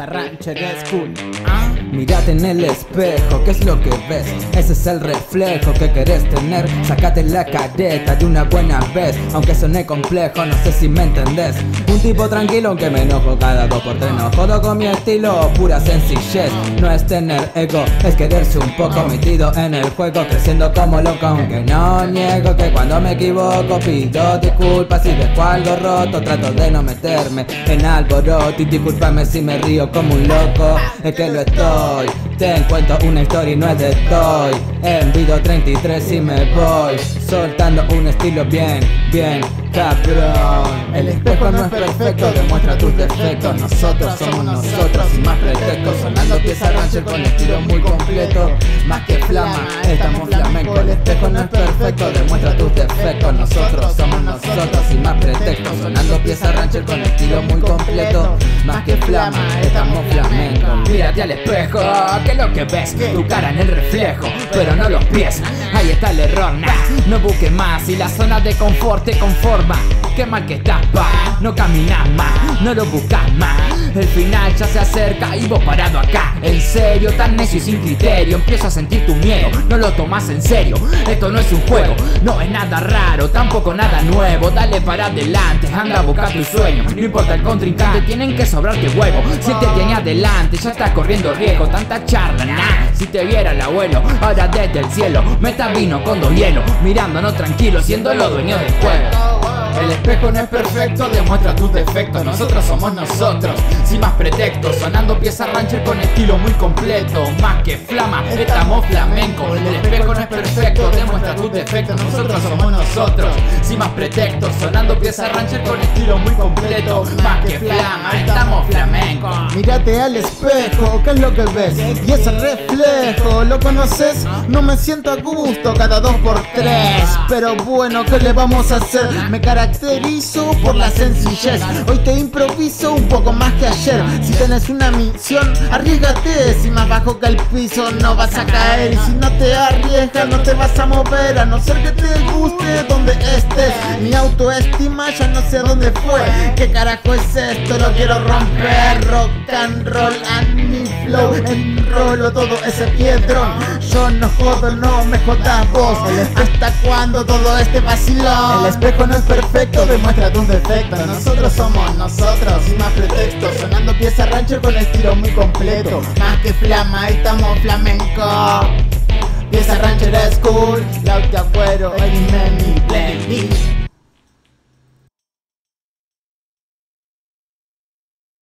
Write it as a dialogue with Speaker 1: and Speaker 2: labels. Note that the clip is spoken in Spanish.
Speaker 1: pieza rancher es cool. Mírate en el espejo, ¿qué es lo que ves? Ese es el reflejo que querés tener. Sácate la careta de una buena vez, aunque suene complejo, no sé si me entendés. Un tipo tranquilo aunque me enojo cada 2x3. No jodo con mi estilo, pura sencillez. No es tener ego, es quererse un poco. Metido en el juego, creciendo como loco. Aunque no niego que cuando me equivoco pido disculpas si dejo algo roto. Trato de no meterme en alboroto y discúlpame si me río como un loco. Es que lo estoy. Te cuento una historia y no es de toy. Envido 33 y me voy soltando un estilo bien cabrón. El espejo no es perfecto, demuestra tus defectos. Nosotros somos nosotros sin más pretextos. Sonando pieza rancher con estilo muy completo. Más que flama, estamos flamenco. El espejo no es perfecto, demuestra tus defectos. Nosotros somos nosotros sin más pretextos. Sonando pieza rancher con estilo muy completo. Más que flama, estamos flamenco.
Speaker 2: Mírate al espejo, ¿qué es lo que ves? Tu cara en el reflejo, pero no los pies. Ahí está el error, nah, no busques más. Y la zona de confort te conforma. Qué mal que estás, pa, no caminas más, no lo buscas más. El final ya se acerca y vos parado acá. En serio, tan necio y sin criterio. Empiezo a sentir tu miedo, no lo tomas en serio. Esto no es un juego, no es nada raro, tampoco nada nuevo. Dale para adelante, anda a buscar tu sueño. No importa el contrincante, tienen que sobrarte huevo. Si te tiene adelante, ya estás corriendo riesgo. Tanta charla, nah, si te viera el abuelo. Ahora desde el cielo, meta vino con 2 hielos. Mirándonos tranquilos, siendo los dueños del juego.
Speaker 3: El espejo no es perfecto, demuestra tus defectos. Nosotros somos nosotros, sin más pretextos. Sonando pieza rancher con estilo muy completo. Más que flama, estamos flamenco. El espejo no es perfecto, demuestra tus defectos. Nosotros somos nosotros, sin más pretextos. Sonando pieza rancher con estilo muy completo. Más que flama, estamos flamenco.
Speaker 4: Mírate al espejo, ¿qué es lo que ves? Y ese reflejo, ¿lo conoces? No me siento a gusto cada 2x3. Pero bueno, ¿qué le vamos a hacer? Me caracterizo por la sencillez. Hoy te improviso un poco más que ayer. Si tenés una misión, arriesgate. Si más bajo que el piso no vas a caer. Y si no te arriesgas no te vas a mover. A no ser que te guste donde estés. Mi autoestima ya no sé dónde fue. ¿Qué carajo es esto? Lo quiero romper. Rock and roll and mi flow. Enrolo todo ese piedrón. Yo no jodo, no me jodas vos. ¿Hasta cuándo todo este vacilón?
Speaker 3: El espejo no es perfecto, demuestra tus defectos. Nosotros somos nosotros, sin más pretextos. Sonando pieza rancher con estilo muy completo. Más que flama, estamos flamenco. Pieza rancher es cool. Lauta Cuero, Many Blending.